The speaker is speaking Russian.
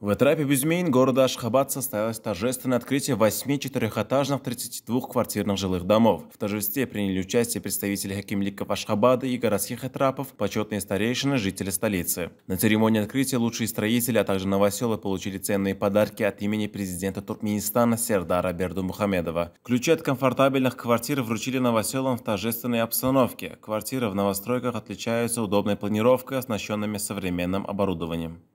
В Этрапе Бюзмейн города Ашхабад состоялось торжественное открытие 8 четырехэтажных 32-квартирных жилых домов. В торжестве приняли участие представители хакимликов Ашхабада и городских этрапов, почетные старейшины, жители столицы. На церемонии открытия лучшие строители, а также новоселы получили ценные подарки от имени президента Туркменистана Сердара Бердумухамедова. Ключи от комфортабельных квартир вручили новоселам в торжественной обстановке. Квартиры в новостройках отличаются удобной планировкой, оснащенными современным оборудованием.